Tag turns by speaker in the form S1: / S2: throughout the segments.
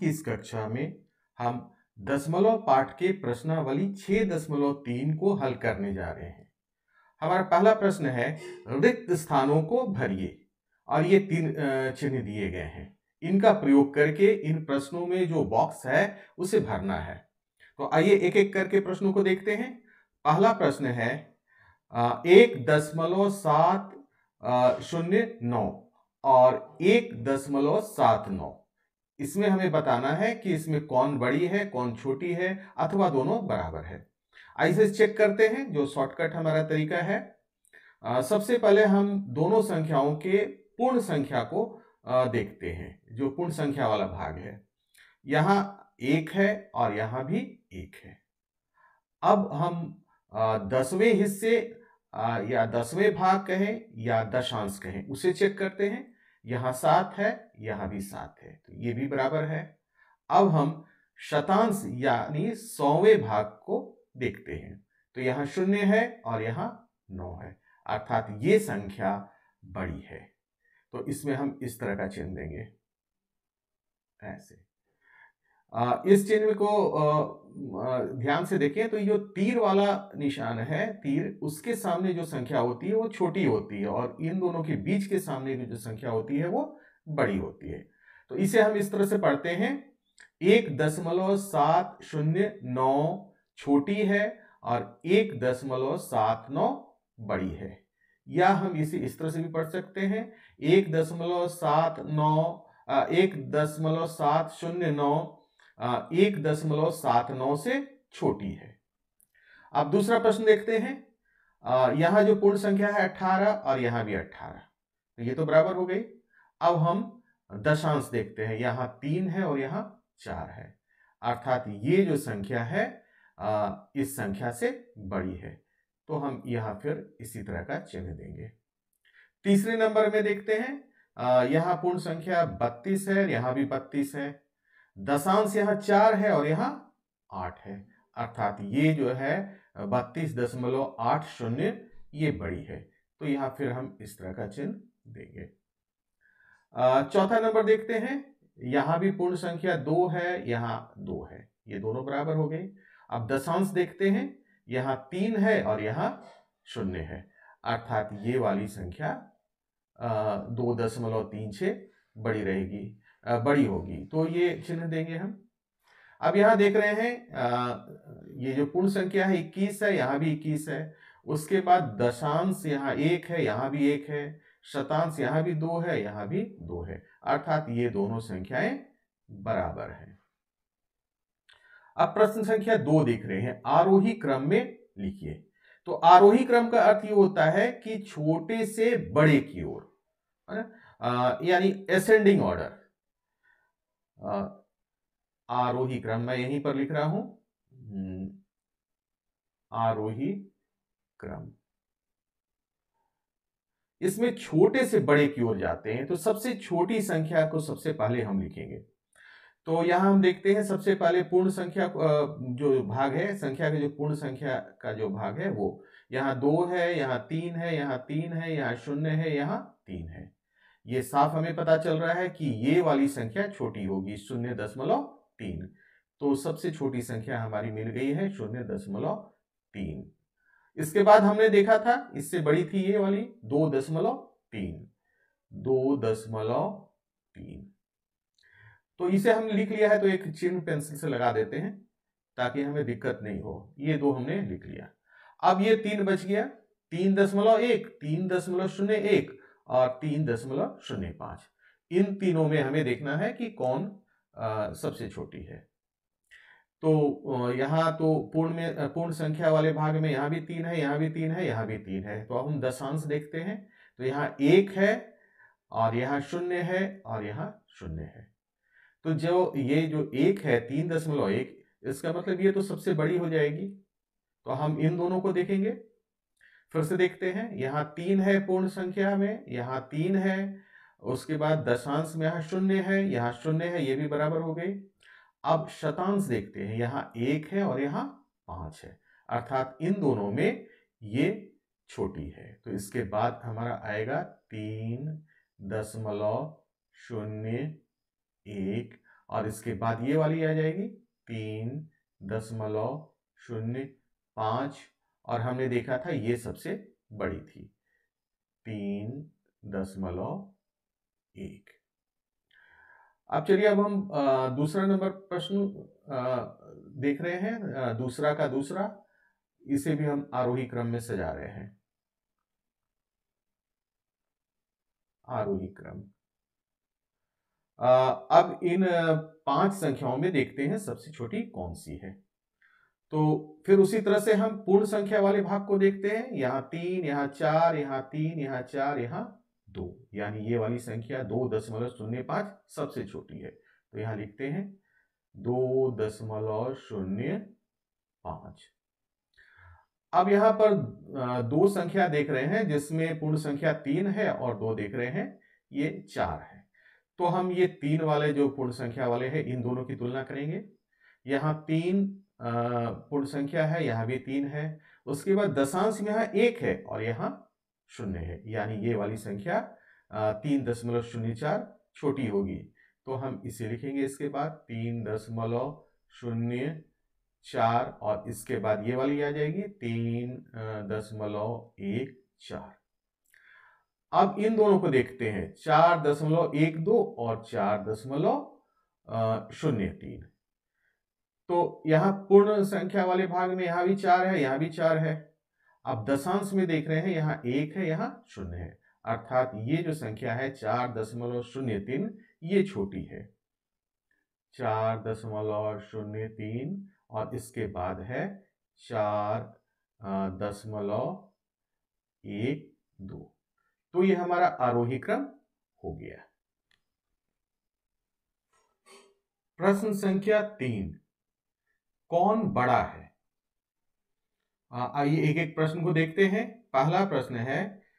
S1: की इस कक्षा में हम दशमलव पाठ के प्रश्नावली 6.3 को हल करने जा रहे हैं। हमारा पहला प्रश्न है, रिक्त स्थानों को भरिए, और ये 3 चिन्ह दिए गए हैं। इनका प्रयोग करके इन प्रश्नों में जो बॉक्स है उसे भरना है। तो आइए एक एक करके प्रश्नों को देखते हैं। पहला प्रश्न है 1.709 और 1.79। इसमें हमें बताना है कि इसमें कौन बड़ी है, कौन छोटी है, अथवा दोनों बराबर है। आइए चेक करते हैं। जो शॉर्टकट हमारा तरीका है, सबसे पहले हम दोनों संख्याओं के पूर्ण संख्या को देखते हैं। जो पूर्ण संख्या वाला भाग है, यहां 1 है और यहां भी 1 है। अब हम 10वें हिस्से या 10वें भाग कहें या दशांश कहें, उसे चेक करते हैं। यहां 7 है, यहां भी 7 है, तो ये भी बराबर है। अब हम शतांश यानी 100वें भाग को देखते हैं। तो यहां 0 है और यहां 9 है, अर्थात ये संख्या बड़ी है। तो इसमें हम इस तरह का चिन्ह देंगे, ऐसे। इस चिन्ह को ध्यान से देखें तो ये तीर वाला निशान है, तीर, उसके सामने जो संख्या होती है वो छोटी होती है, और इन दोनों के बीच के सामने की जो संख्या होती है वो बड़ी होती है। तो इसे हम इस तरह से पढ़ते हैं, 1.709 छोटी है और 1.79 बड़ी है। या हम इसे इस तरह से भी पढ़ सकते हैं, 1.709 से छोटी है। अब दूसरा प्रश्न देखते हैं। यहां जो पूर्ण संख्या है 18 और यहां भी 18, तो ये तो बराबर हो गई। अब हम दशांश देखते हैं, यहां 3 है और यहां 4 है, अर्थात ये जो संख्या है इस संख्या से बड़ी है। तो हम यहां फिर इसी तरह का चिन्ह देंगे। तीसरे नंबर में देखते हैं, यहां पूर्ण संख्या 32 है, यहां भी 32 है। दशांश यहां 4 है और यहां 8 है, अर्थात ये जो है 32.80 ये बड़ी है। तो यहां फिर हम इस तरह का चिन्ह देंगे। चौथा नंबर देखते हैं, यहां भी पूर्ण संख्या 2 है, यहां 2 है, ये दोनों बराबर हो गई। अब दशांश देखते हैं, यहां 3 है और यहां 0 है, अर्थात ये वाली संख्या 2.36 बड़ी रहेगी, बड़ी होगी। तो ये चिन्ह देंगे हम। अब यहां देख रहे हैं, ये जो पूर्ण संख्या है 21 है, यहां भी 21 है। उसके बाद दशांश यहां 1 है, यहां भी 1 है। शतांश यहां भी 2 है, यहां भी 2 है, अर्थात ये दोनों संख्याएं बराबर हैं। अब प्रश्न संख्या 2 देख रहे हैं, आरोही क्रम में लिखिए। तो आरोही क्रम का अर्थ ये होता है कि छोटे से बड़े की ओर, है ना, यानी असेंडिंग ऑर्डर। आरोही क्रम मैं यहीं पर लिख रहा हूं, आरोही क्रम। इसमें छोटे से बड़े की ओर जाते हैं, तो सबसे छोटी संख्या को सबसे पहले हम लिखेंगे। तो यहां हम देखते हैं, सबसे पहले पूर्ण संख्या जो भाग है, संख्या के जो पूर्ण संख्या का जो भाग है वो यहां 2 है, यहां 3 है, यहां 3 है, यहां 0 है, यहां 3 है। ये साफ हमें पता चल रहा है कि ये वाली संख्या छोटी होगी, 0.3। तो सबसे छोटी संख्या हमारी मिल गई है 0.3। इसके बाद हमने देखा था, इससे बड़ी थी ये वाली 2.3, 2.3। तो इसे हमने लिख लिया है, तो एक चिन्ह पेंसिल से लगा देते हैं ताकि हमें दिक्कत नहीं हो। ये 2 हमने लिख लिया। अब ये 3 बच गया, 3.1, 3.01 और 3.05। इन तीनों में हमें देखना है कि कौन सबसे छोटी है। तो यहाँ तो पूर्ण संख्या वाले भाग में यहाँ भी 3 है, यहाँ भी 3 है, यहाँ भी 3 है। तो अब हम दशांश देखते हैं, तो यहाँ 1 है और यहाँ 0 है और यहाँ 0 है। तो जो ये जो 1 है 3.1, इसका मतलब ये तो सबसे बड़ी हो जाएगी। तो हम इन दोनों को देखेंगे। फिर से देखते हैं, यहाँ 3 है पूर्ण संख्या में, यहाँ 3 है। उसके बाद दशांश में यहाँ 0 है, यहाँ 0 है, ये भी बराबर हो गई। अब शतांश देखते हैं, यहाँ 1 है और यहाँ 5 है, अर्थात इन दोनों में ये छोटी है। तो इसके बाद हमारा आएगा 3.01 और इसके बाद ये वाली आ जाएगी 3.05 और हमने देखा था ये सबसे बड़ी थी 3.1। अब चलिए अब हम दूसरा नंबर प्रश्न देख रहे हैं, दूसरा का दूसरा। इसे भी हम आरोही क्रम में सजा रहे हैं। आरोही क्रम। अब इन 5 संख्याओं में देखते हैं सबसे छोटी कौन सी है। तो फिर उसी तरह से हम पूर्ण संख्या वाले भाग को देखते हैं। यहाँ 3, यहाँ 4, यहाँ 3, यहाँ 4, यहाँ 2, यानी ये वाली संख्या 2.05 सबसे छोटी है। तो यहाँ लिखते हैं 2.05। अब यहाँ पर दो संख्या देख रहे हैं जिसमें पूर्ण संख्या 3 है और 2 देख रहे हैं ये 4 है। तो हम ये 3 वाले जो पूर्ण संख्या वाले हैं इन दोनों की तुलना करेंगे। यहाँ 3 पूर्ण संख्या है, यहाँ भी 3 है। उसके बाद दशांश में यहाँ 1 है और यहाँ 0 है, यानी ये वाली संख्या 3.04 छोटी होगी। तो हम इसे लिखेंगे इसके बाद 3.04 और इसके बाद ये वाली आ जाएगी 3.14। अब इन दोनों को देखते हैं 4.12 और 4.03। तो यहाँ पूर्ण संख्या वाले भाग में यहाँ भी 4 है, यहाँ भी 4 है। अब दशांश में देख रहे हैं यहाँ 1 है, यहाँ 0 है, अर्थात ये जो संख्या है 4.03 ये छोटी है 4.03 और इसके बाद है 4.12। तो ये हमारा आरोही क्रम हो गया। प्रश्न संख्या 3, कौन बड़ा है? आइए एक एक प्रश्न को देखते हैं। पहला प्रश्न है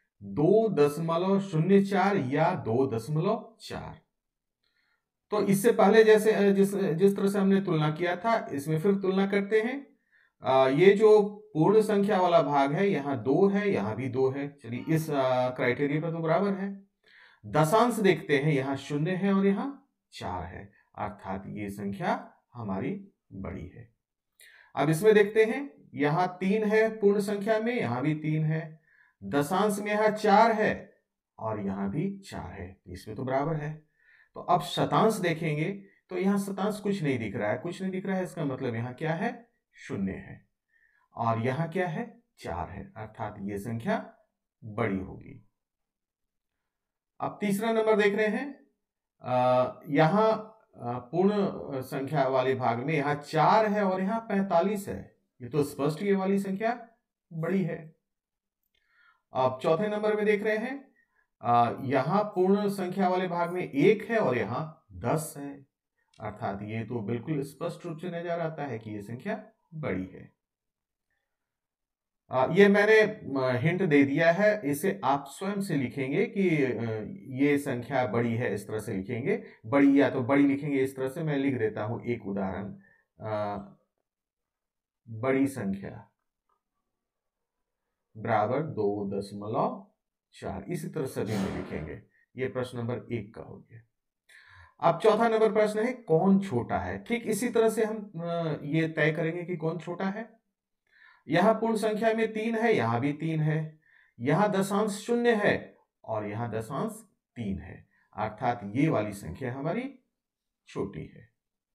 S1: 2.04 या 2.4। तो इससे पहले जैसे जिस तरह से हमने तुलना किया था इसमें फिर तुलना करते हैं। ये जो पूर्ण संख्या वाला भाग है यहाँ 2 है, यहाँ भी 2 है। चलिए इस क्राइटेरिया पर तो बराबर है। दशांश देखते हैं, यहाँ 0 है और यहाँ 4 है, अर्थात ये संख्या हमारी बड़ी है। अब इसमें देखते हैं यहाँ 3 है पूर्ण संख्या में, यहाँ भी 3 है। दशांश में यहाँ 4 है और यहाँ भी 4 है, इसमें तो बराबर है। तो अब शतांश देखेंगे तो यहाँ शतांश कुछ नहीं दिख रहा है, कुछ नहीं दिख रहा है, इसका मतलब यहाँ क्या है 0 है और यहाँ क्या है 4 है, अर्थात ये संख्या बड़ी होगी। अब तीसरा नंबर देख रहे हैं, यहाँ पूर्ण संख्या वाले भाग में यहाँ 4 है और यहाँ 45 है, ये तो स्पष्ट ये वाली संख्या बड़ी है। अब चौथे नंबर में देख रहे हैं, यहाँ पूर्ण संख्या वाले भाग में 1 है और यहाँ 10 है, अर्थात ये तो बिल्कुल स्पष्ट रूप से नजर आता है कि ये संख्या बड़ी है। ये मैंने हिंट दे दिया है, इसे आप स्वयं से लिखेंगे कि ये संख्या बड़ी है, इस तरह से लिखेंगे। बड़ी या तो बड़ी लिखेंगे इस तरह से, मैं लिख देता हूं एक उदाहरण। बड़ी संख्या बराबर 2.4, इसी तरह सभी में लिखेंगे। ये प्रश्न नंबर 1 का हो गया। अब चौथा नंबर प्रश्न है कौन छोटा है। ठीक इसी तरह से हम ये तय करेंगे कि कौन छोटा है। यहां पूर्ण संख्या में 3 है, यहां भी 3 है, यहां दशांश 0 है और यहां दशांश 3 है, अर्थात ये वाली संख्या हमारी छोटी है।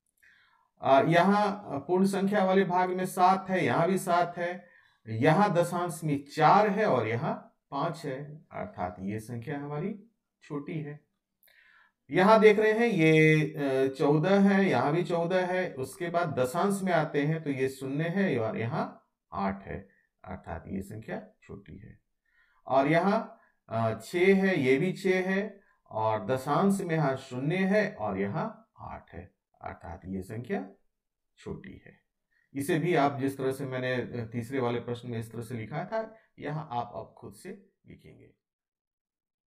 S1: यहां पूर्ण संख्या वाले भाग में 7 है, यहां भी 7 है, यहां दशांश में 4 है और यहां 5 है, अर्थात ये संख्या हमारी छोटी है। यहां देख रहे हैं ये 14 है, यहां भी 14 है, उसके बाद दशांश में आते हैं तो ये 0 है और यहां 8 है, अर्थात ये संख्या छोटी है। और यहाँ 6 है, ये भी 6 है और दशांश में यहाँ 0 है और यहाँ 8 है, अर्थात ये संख्या छोटी है। इसे भी आप जिस तरह से मैंने तीसरे वाले प्रश्न में इस तरह से लिखा था, यहाँ आप अब खुद से लिखेंगे।